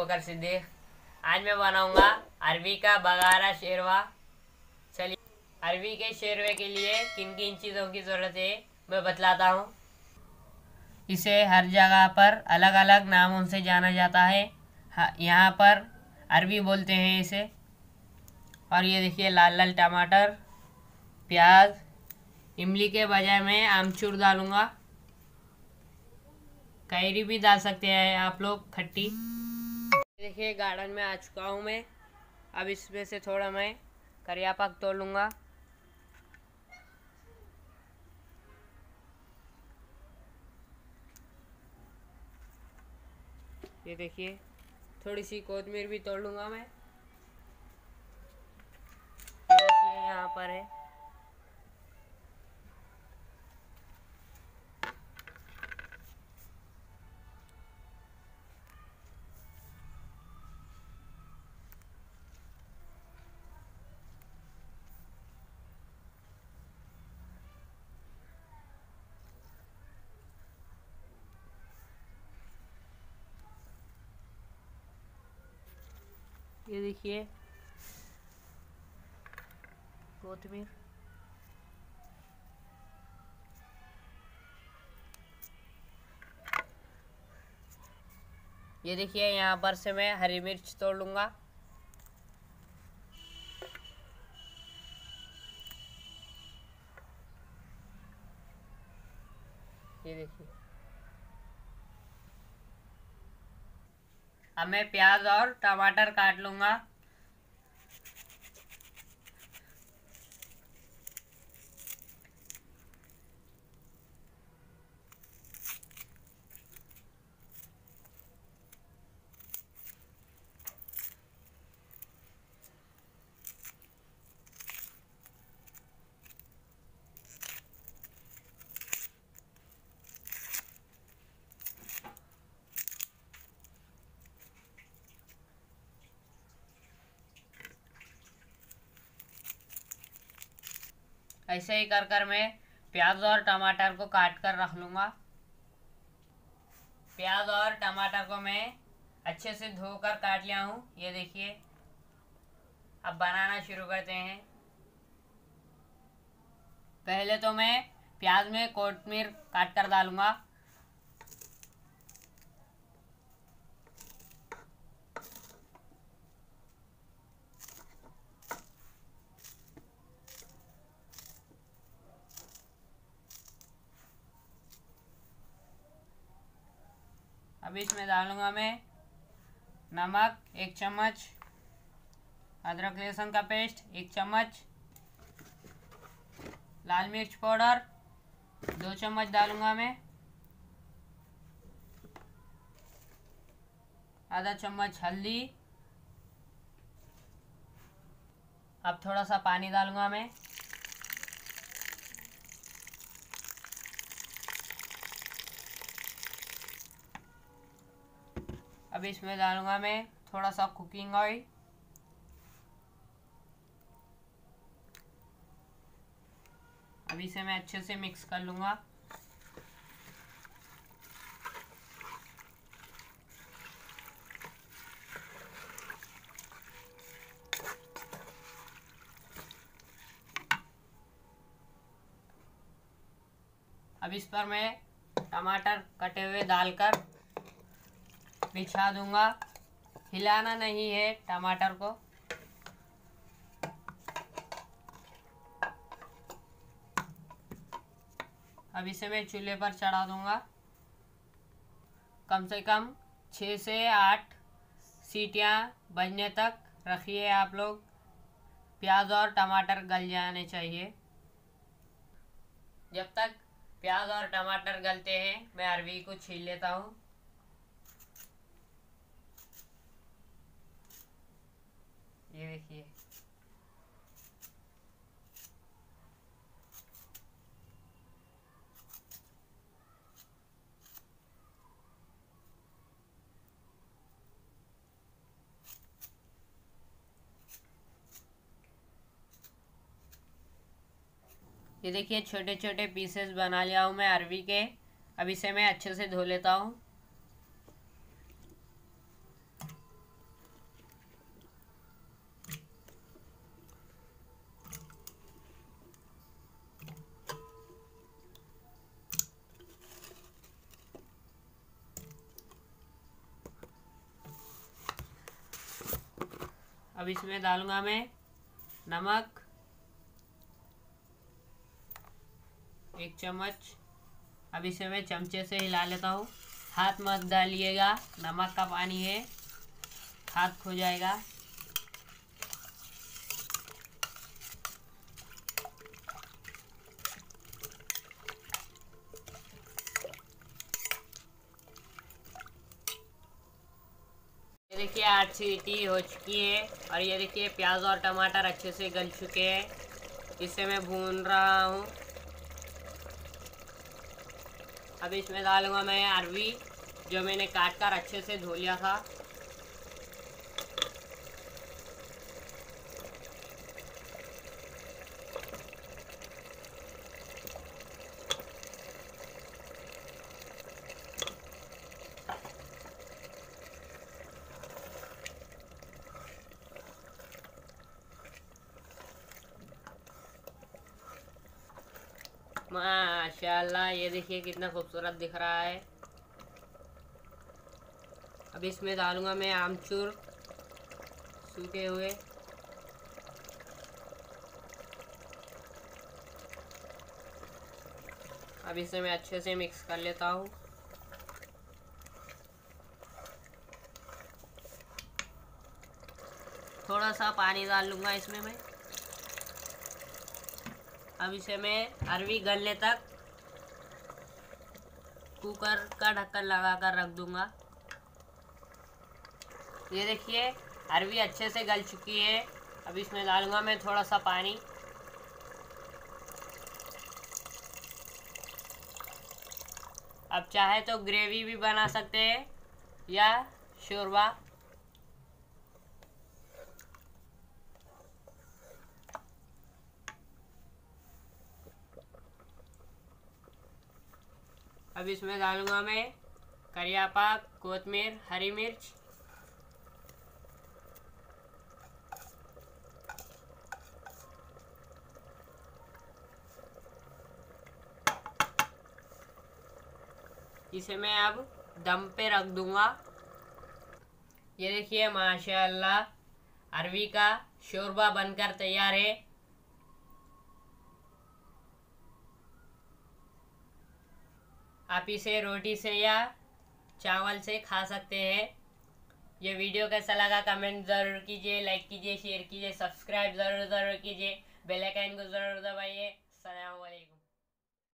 बकर सिद्दीक। आज मैं बनाऊंगा अरबी का बघारा शेरवा। चलिए, अरबी के शेरवे के लिए किन किन चीज़ों की ज़रूरत है मैं बतलाता हूँ। इसे हर जगह पर अलग अलग नामों से जाना जाता है। यहाँ पर अरबी बोलते हैं इसे। और ये देखिए, लाल लाल टमाटर, प्याज। इमली के बजाय मैं आमचूर डालूंगा। कैरी भी डाल सकते हैं आप लोग, खट्टी। देखिए, गार्डन में आ चुका हूँ मैं। अब इसमें से थोड़ा मैं करिया पाक तोड़ लूँगा। ये देखिए, थोड़ी सी कोतमीर भी तोड़ लूँगा मैं। ये यहाँ पर है। ये देखिए, कोतमीर। ये देखिए, यहाँ पर से मैं हरी मिर्च तोड़ लूँगा। ये देखिए, अब मैं प्याज और टमाटर काट लूँगा। ऐसे ही कर कर मैं प्याज और टमाटर को काट कर रख लूँगा। प्याज और टमाटर को मैं अच्छे से धोकर काट लिया हूँ। ये देखिए, अब बनाना शुरू करते हैं। पहले तो मैं प्याज में कोतमीर काट कर डालूँगा। अब इसमें डालूँगा मैं नमक 1 चम्मच, अदरक लहसुन का पेस्ट 1 चम्मच, लाल मिर्च पाउडर 2 चम्मच डालूँगा मैं, आधा चम्मच हल्दी। अब थोड़ा सा पानी डालूँगा मैं। अब इसमें डालूँगा मैं थोड़ा सा कुकिंग ऑयल। अब इसे मैं अच्छे से मिक्स कर लूँगा। अब इस पर मैं टमाटर कटे हुए डालकर बिछा दूंगा। हिलाना नहीं है टमाटर को। अब इसे मैं चूल्हे पर चढ़ा दूंगा। कम से कम 6 से 8 सीटियां बजने तक रखिए आप लोग। प्याज और टमाटर गल जाने चाहिए। जब तक प्याज और टमाटर गलते हैं मैं अरबी को छील लेता हूँ। ये देखिए, ये देखिए, छोटे छोटे पीसेस बना लिया हूँ मैं अरबी के। अब इसे मैं अच्छे से धो लेता हूँ। अब इसमें डालूंगा मैं नमक 1 चम्मच। अब इसे मैं चमचे से हिला लेता हूँ। हाथ मत डालिएगा, नमक का पानी है, हाथ खो जाएगा। ये देखिए 8 सीटी हो चुकी है और ये देखिए प्याज और टमाटर अच्छे से गल चुके हैं। इसे मैं भून रहा हूँ। अब इसमें डालूंगा मैं अरवी जो मैंने काट कर अच्छे से धो लिया था। माशाल्लाह, ये देखिए कितना खूबसूरत दिख रहा है। अब इसमें डालूंगा मैं आमचूर सूखे हुए। अब इसे मैं अच्छे से मिक्स कर लेता हूँ। थोड़ा सा पानी डाल लूँगा इसमें मैं। अब इसे मैं अरवी गलने तक कुकर का ढक्कन लगा कर रख दूँगा। ये देखिए अरवी अच्छे से गल चुकी है। अब इसमें डालूँगा मैं थोड़ा सा पानी। अब चाहे तो ग्रेवी भी बना सकते हैं या शोरबा। अब इसमें डालूंगा मैं करिया पाक, कोतमीर, हरी मिर्च। इसे मैं अब दम पे रख दूंगा। ये देखिए माशाल्लाह अरवी का शोरबा बनकर तैयार है। आप इसे रोटी से या चावल से खा सकते हैं। ये वीडियो कैसा लगा कमेंट ज़रूर कीजिए, लाइक कीजिए, शेयर कीजिए, सब्सक्राइब ज़रूर कीजिए, बेल आइकन को ज़रूर दबाइए। अस्सलाम वालेकुम।